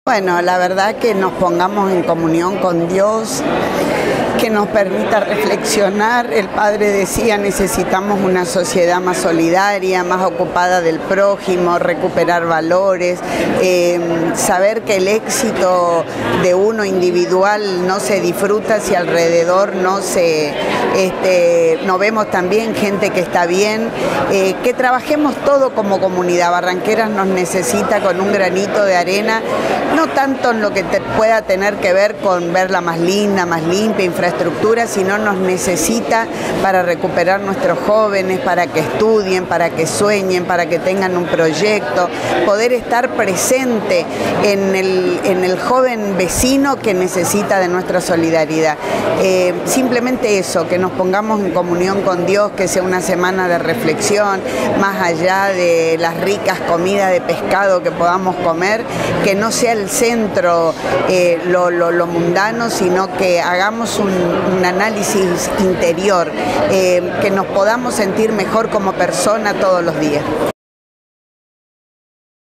Bueno, la verdad que nos pongamos en comunión con Dios, que nos permita reflexionar. El Padre decía, necesitamos una sociedad más solidaria, más ocupada del prójimo, recuperar valores, saber que el éxito de uno individual no se disfruta si alrededor no vemos también gente que está bien, que trabajemos todo como comunidad. Barranqueras nos necesita con un granito de arena, no tanto en lo que pueda tener que ver con verla más linda, más limpia, infraestructura, sino nos necesita para recuperar nuestros jóvenes, para que estudien, para que sueñen, para que tengan un proyecto, poder estar presente en el joven vecino que necesita de nuestra solidaridad. Simplemente eso, que nos pongamos en comunión con Dios, que sea una semana de reflexión, más allá de las ricas comidas de pescado que podamos comer, que no sea el centro lo mundano, sino que hagamos un análisis interior, que nos podamos sentir mejor como persona todos los días.